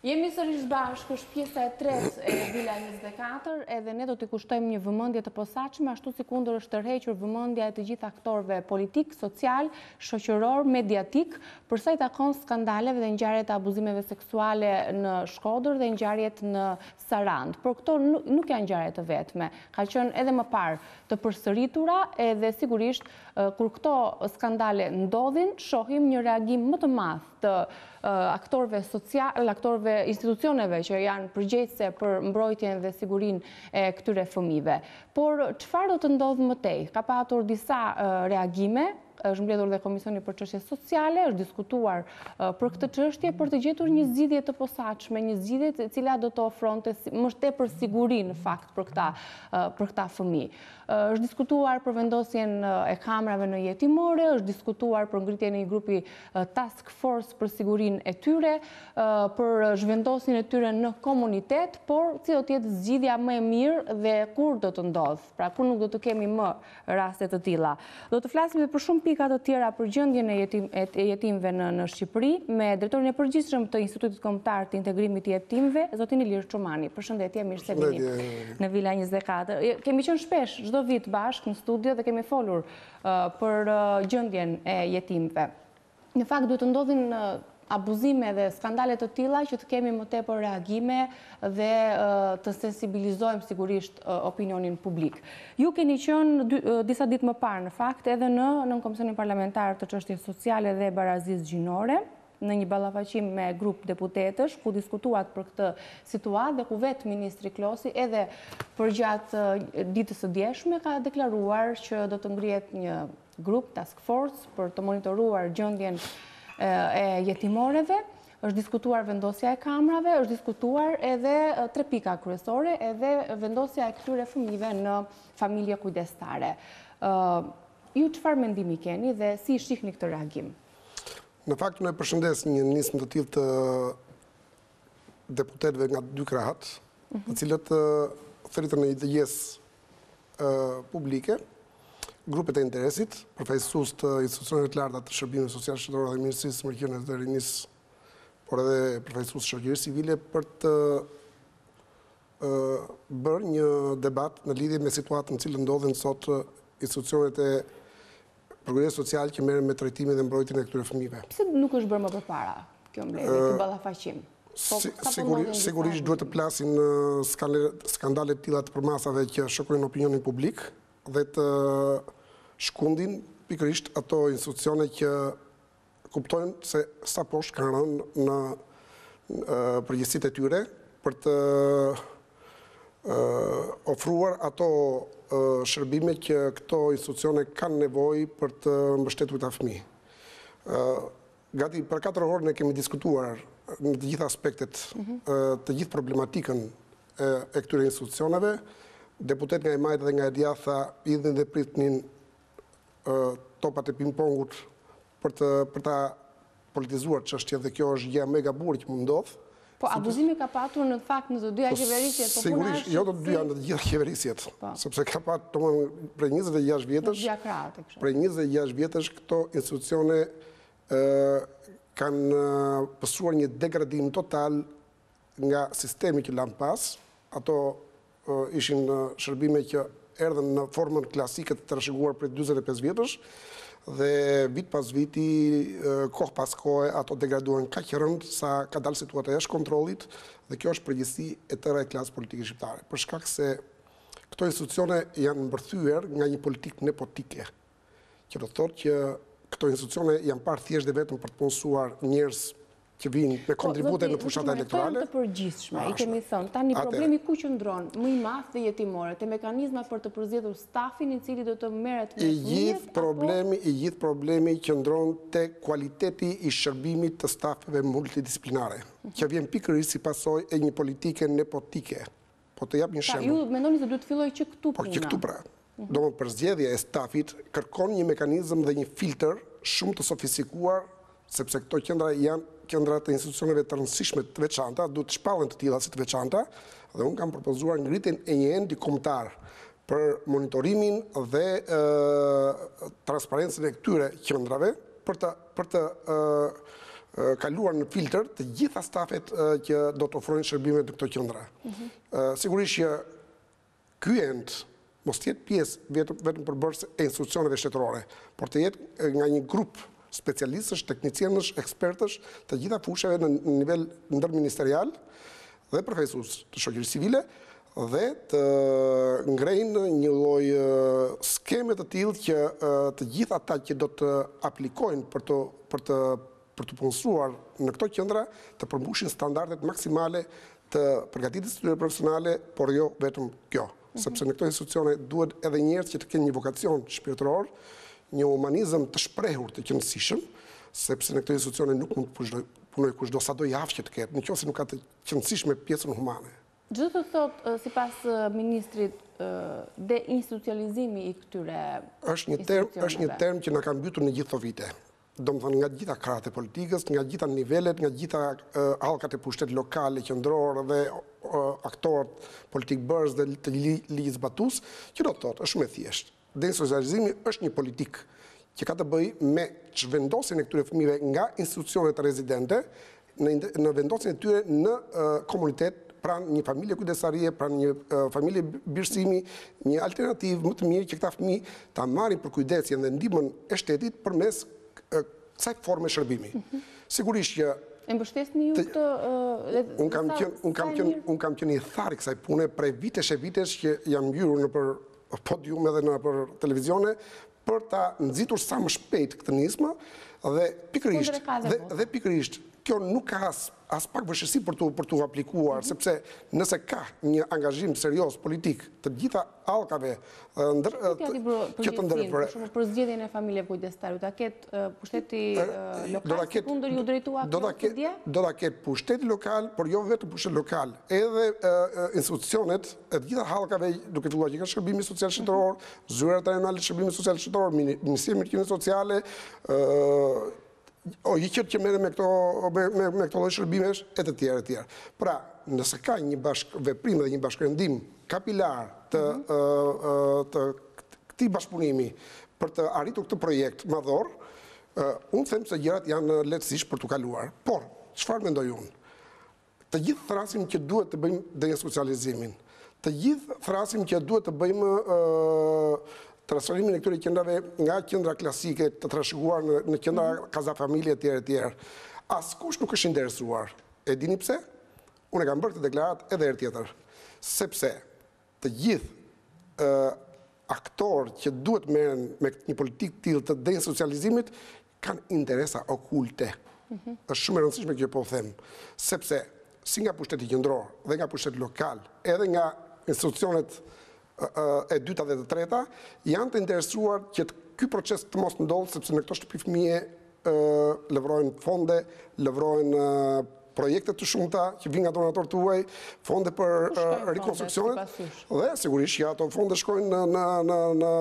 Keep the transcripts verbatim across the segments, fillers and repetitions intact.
Jemi sërish bashkë, është pjesa e tretë e Vila njëzet e katër, edhe ne do t'i kushtojmë një vëmendje të posaçme, ashtu si kundër është tërhequr vëmendja e të gjithë aktorëve politik, social, shoqëror, mediatik, për sa i takon skandaleve dhe ngjarjet e abuzimeve seksuale në Shkodër dhe ngjarjet në Sarandë. Por këto nuk janë ngjarje të vetme, ka qenë edhe më parë të përsëritura, edhe sigurisht kur këto skandale ndodhin, shohim një reagim më të madh të aktorëve social, aktorëve institucioneve që janë përgjegjëse për mbrojtjen dhe sigurinë e këtyre fëmijëve. Por çfarë do të ndodhë më tej? Ka patur disa reagime, është mbledhur dhe Komisioni për Çështje Sociale, është diskutuar për këtë çështje për të gjetur një zgjidhje të posaçme, një zgjidhje e cila do të ofronte më tepër siguri në fakt për këta për këta fëmijë. Është diskutuar për vendosjen e kamerave në jetimore, është diskutuar për ngritjen e një grupi task force për sigurinë e tyre, për zhvendosjen e tyre në komunitet, por si do të jetë zgjidhja më e mirë dhe kur do të ndodhë, pra kur nuk do të kemi më raste të tilla. Do të flasim edhe për shumë pika të tjera për gjendjen e jetim, e jetimëve në, në Shqipëri, me drejtorin e përgjithshëm të Institutit Kombëtar të Integrimit të Jetimëve, zotin Ilir Çumani. Përshëndetje, mirë se vini në Vila njëzet e katër. Kemi qenë shpesh çdo vit bashkë në studio dhe kemi folur uh, për uh, gjendjen e jetimëve. Në fakt duhet të ndodhin uh, abuzime dhe skandale të tilla që të kemi më tepër reagime dhe uh, të sensibilizojmë sigurisht uh, opinionin publik. Ju keni qenë dy, uh, disa ditë më parë në fakt edhe në në Komisionin Parlamentar të Çështjeve Sociale dhe Barazisë Gjinore, në një ballafaqim me grup deputetësh, ku diskutuat për këtë situatë dhe ku vetë Ministri Klosi edhe përgjatë ditës së djeshme ka deklaruar që do të ngrihet një grup task force për të monitoruar gjendjen e jetimoreve, është diskutuar vendosja e kamrave, është diskutuar edhe tre pika kryesore, edhe vendosja e këtyre fëmijëve në familje kujdestare. Ju çfarë mendimi keni dhe si shihni këtë reagim? Në fakt, unë e përshëndes një nismë të tillë të deputetëve nga dy krahat, të cilët thërritën në një dëgjesë publike, grupet e interesit, përfaqësues të institucioneve të larta të shërbimit social shtetëror dhe Ministrisë së Mërkëqenies dhe Rinisë, por edhe përfaqësues të shoqërisë civile për të bërë një debat në lidhje me situatën në cilën ndodhen sot institucionet e progres social që merren me trajtimin dhe mbrojtjen e këtyre fëmijëve. Pse nuk është bërë më përpara kjo mbledhje, ky ballafaqim? Sigurisht duhet të plasin skandale të tilla të përmasave që shokojnë opinionin publik dhe të shkundin pikërisht ato institucione që kuptojnë se sa poshtë kanë rënë në përgjegjësitë e tyre për të ofruar ato shërbime që këto institucione kanë nevojë për të mbështetur këta fëmijë. Gati për katër orë ne kemi diskutuar në të gjitha aspektet, të gjithë problematikën e këtyre institucioneve. Deputet nga e majtë dhe nga e djatha idhin dhe pritnin topat e ping-pongut për të për ta politizuar çështjen dhe kjo është gjë më e gabuar që mund ndodh. Po abuzimi ka patur në fakt në të dyja qeverisjet, po puna sigurisht jo të dyja në të gjitha qeverisjet, sepse ka patur prej njëzet e gjashtë vjetësh, prej njëzet e gjashtë vjetësh këto institucione kanë pësuar një degradim total nga sistemi që lanë pas. Ato ishin shërbime që erdhen në formën klasike të trashëguar për dyzet e pesë vjetësh dhe vit pas viti, kohë pas kohë, ato degraduan kaq rënd sa ka dalë situata jashtë kontrollit dhe kjo është përgjegjësi e tërë e klasës politike shqiptare. Për shkak se këto institucione janë mbërthyer nga një politikë nepotike, që do thotë që këto institucione janë parë thjesht dhe vetëm për të punësuar njerëz që vinë me kontribute në fushat elektorale. Të përgjithshme, i kemi thënë, tani problemi ku qëndron, më i madh dhe jetimore, te mekanizma për të përzgjedhur stafin i cili do të merret me fëmijët. I gjithë problemi, i gjithë problemi qëndron te kualiteti i shërbimit të stafeve multidisciplinare, që vjen pikërisht si pasojë e një politike nepotike. Po të jap një shembull. Ju mendoni se duhet të fillojë që këtu puna? Po që këtu pra. Domethënë përzgjedhja e stafit kërkon një mekanizëm dhe një filtr shumë të sofistikuar, sepse këto qendra janë qendra të institucioneve të rëndësishme të veçanta, duhet të shpallen të tilla si të veçanta, dhe unë kam propozuar ngritjen e një endi kombëtar për monitorimin dhe transparencën e këtyre qendrave për të për të kaluar në filtr të gjitha stafet që do të ofrojnë shërbime në këto qendra. Sigurisht që ky ent mos të jetë pjesë vetëm vetëm përbërës e institucioneve shtetërore, por të jetë nga një grup specialistësh, teknicianësh, ekspertësh të gjitha fushave në nivel ndërministerial dhe përfaqësues të shoqërisë civile dhe të ngrejnë një lloj skeme të tillë që të gjithë ata që do të aplikojnë për të për të për të punësuar në këto qendra të përmbushin standardet maksimale të përgatitjes tyre profesionale, por jo vetëm kjo. Sepse në këto institucione duhet edhe njerëz që të kenë një vokacion shpirtëror, një humanizëm të shprehur të qëndësishëm, sepse në këto institucione nuk mund të punoj kushdo sado javë që të ketë, nëse nuk ka të qëndësishme pjesën humane. Gjithë të thotë, sipas ministrit, deinstitucionalizimi i këtyre është një term, është një term që na ka mbytur në gjithë këto vite. Do më thënë nga gjitha krahat e politikës, nga gjitha nivelet, nga gjitha hallkat e pushtetit lokal, qendror dhe aktorët politik bërës dhe të ligjit zbatues, që do të thotë, është shumë e thjeshtë. Deinstitucionalizimi është një politik që ka të bëjë me çvendosjen e këtyre fëmijëve nga institucionet rezidente në vendosjen e tyre në komunitet, pranë një familje kujdesarie, pranë një familje birësimi, një alternativë më të mirë që këta fëmijë ta marrin për kujdesjen dhe ndihmën e shtetit përmes kësaj forme shërbimi. Sigurisht që e mbështesni ju këtë unë kam qenë unë kam qenë unë kam qenë i tharë kësaj pune prej vitesh e vitesh që jam ngjyrur në për podium edhe në për televizione për ta nxitur sa më shpejt këtë nismë dhe pikërisht dhe, dhe pikërisht kjo nuk ka as, as pak vështirësi për tu për tu aplikuar, mm-hmm. sepse nëse ka një angazhim serioz politik të gjitha hallkave ndër që të ndërprer. Për shembull për zgjedhjen e familjeve kujdestare, do ta ketë pushteti lokal kundër ju drejtua këtë dje? Do ta ketë pushteti lokal, por jo vetëm pushteti lokal, edhe institucionet e gjitha hallkave, duke filluar që ka shërbimi social shtetëror, zyrat rajonale të shërbimit social shtetëror, Ministria e Mërkimeve Sociale, o i qëtë që merre me këto me, me, me këto lloj shërbimesh e të tjerë e tjerë. Pra, nëse ka një bashk veprim dhe një bashkërendim kapilar të, mm -hmm. të, të këtij bashkëpunimi për të arritur këtë projekt madhor, unë them se gjërat janë lehtësisht për të kaluar. Por, çfarë mendoj unë? Të gjithë thrasim që duhet të bëjmë deinstitucionalizimin. Të gjithë thrasim që duhet të bëjmë uh, transferimin e këtyre qendrave nga qendra klasike të trashëguar në, në qendra mm -hmm. kaza familje etj etj. Askush nuk është interesuar. E dini pse? Unë e kam bërë këtë deklaratë edhe herë tjetër. Sepse të gjithë uh, aktorë që duhet merren me një politikë tillë të deinstitucionalizimit kanë interesa okulte. Mm -hmm. Është shumë e rëndësishme kjo po them, sepse si nga pushteti qendror dhe nga pushteti lokal, edhe nga institucionet e dyta dhe të treta, janë të interesuar që ky proces të mos ndodhë, sepse në këto shtëpi fëmije lëvrojnë fonde, lëvrojnë projekte të shumta që vinë nga donatorët tuaj, fonde për rekonstruksionet, dhe sigurisht që ato fonde shkojnë në, në, në, në,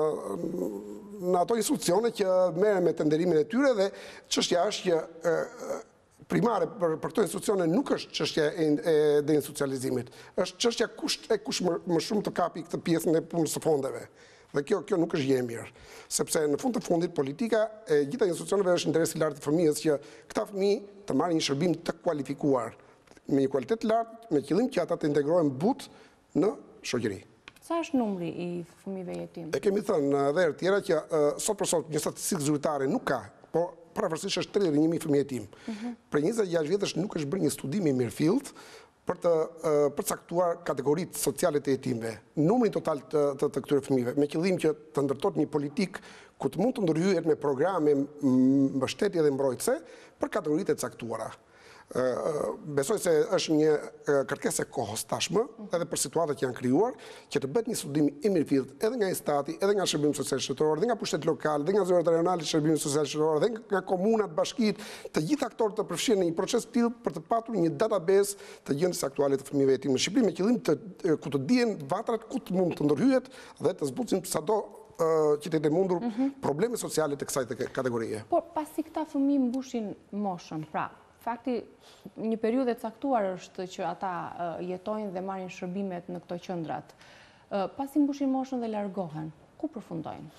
në ato institucione që merren me tenderimin e tyre dhe çështja është që primare për, për këto institucione nuk është çështja e, e deinstitucionalizimit, është çështja kush e kush më, më shumë të kapi këtë pjesën e punës së fondeve. Dhe kjo, kjo nuk është gjë e mirë, sepse në fund të fundit politika e gjitha institucioneve është interesi i lartë të fëmijës që këta fëmijë të marrin një shërbim të kualifikuar, me një kualitet të lartë, me qëllim që ata të integrohen butë në shoqëri. Sa është numri i fëmijëve jetim? E kemi thënë edhe herë tjera që uh, sot për sot një statistikë zyrtare nuk ka, por paravarësisht është tridhjetë e një mijë fëmijë jetim. Mm -hmm. Për njëzet e gjashtë vjetësh nuk është bërë një studim i mirëfillt për të uh, përcaktuar kategoritë sociale të jetimëve, numrin total të, të, të këtyre fëmijëve, me qëllim që të ndërtohet një politikë ku të mund të ndërhyjet me programe mbështetje dhe mbrojtëse për kategoritë të caktuara. Besoj se është një kërkesë e kohës tashmë, edhe për situatat që janë krijuar, që të bëhet një studim i mirëfillt edhe nga Stati, edhe nga Shërbimi Social Shtetëror, edhe nga pushteti lokal, edhe nga zyrat rajonale të Shërbimit Social Shtetëror, edhe nga komunat, bashkitë, të gjithë aktorët të përfshirë në një proces të tillë për të patur një database të gjendjes aktuale të fëmijëve jetim në Shqipëri, me qëllim të ku të dihen vatrat ku të mund të ndërhyjet dhe të zbutsin sado që të jetë mundur probleme sociale të kësaj kategorie. Por pasi këta fëmijë mbushin moshën, pra fakti, një periudhë e caktuar është që ata jetojnë dhe marrin shërbimet në këto qendrat. Pasi mbushin moshën dhe largohen, ku përfundojnë?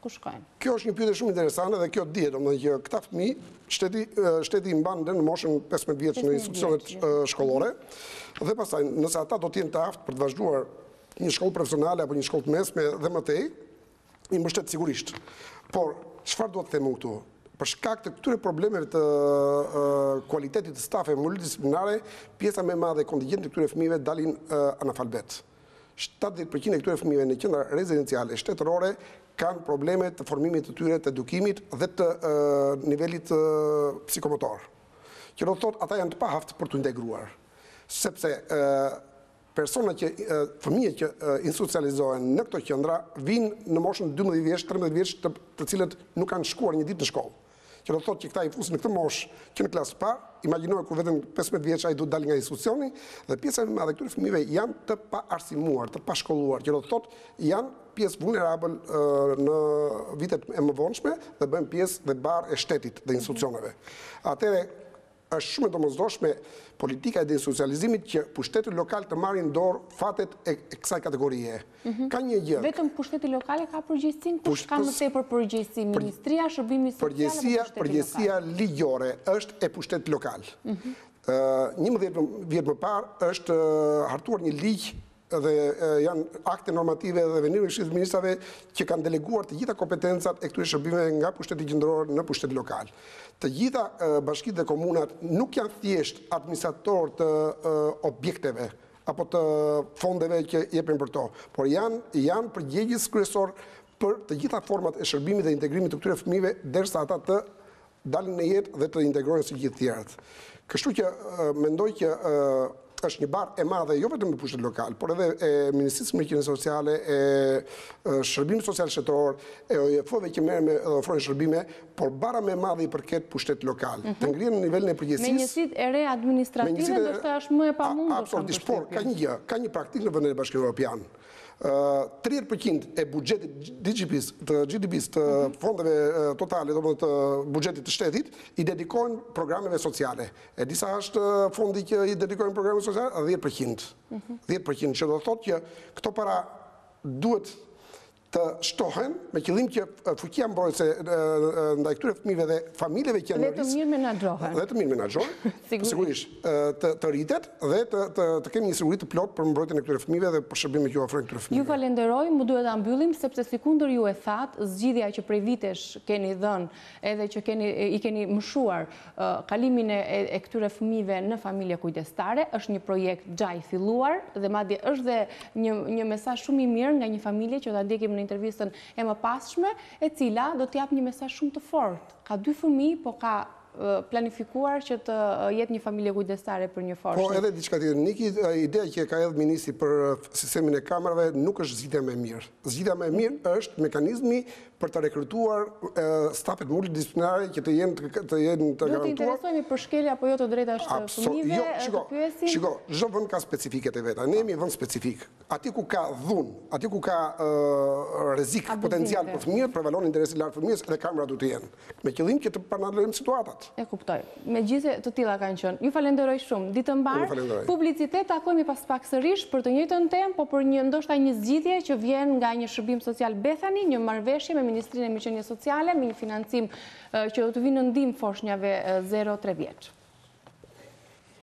ku shkojnë? Kjo është një pyetje shumë interesante dhe kjo dihet, domethënë që këta fëmijë shteti shteti i mban në moshën pesëmbëdhjetë vjeç në institucionet shkollore dhe pastaj nëse ata do të jenë të aftë për të vazhduar një shkollë profesionale apo një shkollë të mesme dhe më tej, i mbështet sigurisht. Por çfarë duhet të them këtu? Për shkak të këtyre problemeve të kualitetit të stafeve multidisciplinare, pjesa më e madhe e kontingentit të këtyre fëmijëve dalin analfabet. shtatëdhjetë përqind e këtyre fëmijëve në qendra rezidenciale shtetërore kanë probleme të formimit të tyre, të edukimit dhe të nivelit psikomotor. Që do të thotë ata janë të paaft për të integruar. Sepse persona që fëmijët që institucionalizohen në këto qendra vinë në moshën dymbëdhjetë vjeç, tridhjetë vjeç, të, të cilët nuk kanë shkuar një ditë në shkollë. Që do të thotë që këta i fusin në këtë moshë që në klasë parë, imagjinojë ku vetëm pesëmbëdhjetë vjeç ai duhet dalë nga institucioni dhe pjesa e madhe këtyre fëmijëve janë të paarsimuar, të pashkolluar, që do të thotë janë pjesë vulnerabël në vitet e mëvonshme dhe bëjnë pjesë dhe barë e shtetit dhe institucioneve. Atëherë është shumë e domosdoshme politika e deinstitucionalizimit që pushtetet lokale të marrin dorë fatet e kësaj kategorie. Ka një gjë. Vetëm pushteti lokale ka përgjegjësinë, kush ka më tepër përgjegjësi? Ministria, Shërbimi Social apo pushteti lokal? Përgjegjësia ligjore është e pushtetit lokal. njëmbëdhjetë vjet më parë është hartuar një ligj dhe janë akte normative dhe venimi i Këshillit të Ministrave që kanë deleguar të gjitha kompetencat e këtyre shërbimeve nga pushteti qendror në pushteti lokal. Të gjitha bashkitë dhe komunat nuk janë thjesht administrator të objekteve apo të fondeve që jepen për to, por janë janë përgjegjës kryesor për të gjitha format e shërbimit dhe integrimit të këtyre fëmijëve derisa ata të dalin në jetë dhe të integrohen si gjithë tjerët. Kështu që mendoj që është një barë e madhe jo vetëm në pushtetin lokal, por edhe e Ministrisë së Mrekullisë Sociale, e Shërbimit Social Shtetëror, e O I F-ve që merren me ofrojnë shërbime, por bara më e madhe i përket pushtetit lokal. Të ngrihen në nivelin e përgjegjësisë. Me njësitë e re administrative ndoshta është më e pamundur. Absolutisht, por ka një gjë, ka një praktikë në vendin e Bashkimit Evropian. tridhjetë përqind e buxhetit G D P-s të G D P-s të fondeve totale, domethënë të buxhetit të shtetit, i dedikohen programeve sociale. E disa është fondi që i dedikohen programeve sociale, dhjetë përqind. dhjetë përqind, që do të thotë që këto para duhet të shtohen me qëllim që fuqia mbrojtëse ndaj këtyre fëmijëve dhe familjeve që janë në risk. Dhe të mirë menaxhohen. Dhe të mirë menaxhohen. Sigurisht, të të rritet dhe të të të kemi një siguri të plotë për mbrojtjen e këtyre fëmijëve dhe për shërbimet që ofrojnë këtyre fëmijëve. Ju falenderoj, mu duhet ta mbyllim sepse sikundër ju e thatë, zgjidhja që prej vitesh keni dhënë edhe që keni i keni mëshuar kalimin e, e këtyre fëmijëve në familje kujdestare është një projekt xha i filluar dhe madje është dhe një një mesazh shumë i mirë nga një familje që ta ndjekim në intervistën e mëpasshme, e cila do të jap një mesazh shumë të fortë. Ka dy fëmijë, po ka planifikuar që të jetë një familje kujdestare për një forshë. Po edhe diçka tjetër, Niki, ideja që ka edhe ministri për sistemin e kamerave nuk është zgjidhja më e mirë. Zgjidhja më e mirë është mekanizmi për të rekrutuar stafet multidisciplinare që të jenë të jenë të garantuar. Do të interesojmë për shkelja apo jo të drejtash të fëmijëve, të pyesin. Shiko, çdo vend ka specifiket e veta. Ne jemi vend specifik. Aty ku ka dhunë, aty ku ka rrezik potencial për fëmijët, prevalon interesi i lartë fëmijës dhe kamera duhet të jenë. Me qëllim që të panalojmë situatat. E kuptoj. Megjithëse të tilla kanë qenë. Ju falenderoj shumë. Ditë mbar, publicitet, takohemi pas pak sërish për të njëjtën temë, po për një ndoshta një zgjidhje që vjen nga një shërbim social Bethany, një marrëveshje me Ministrinë e Mirëqenies Sociale me një financim që do të vinë në ndihmë foshnjave zero tre vjeç.